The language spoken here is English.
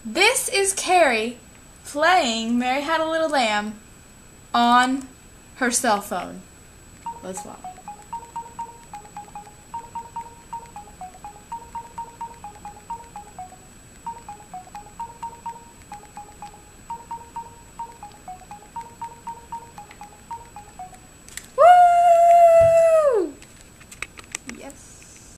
This is Carrie playing Mary Had a Little Lamb on her cell phone. Let's watch.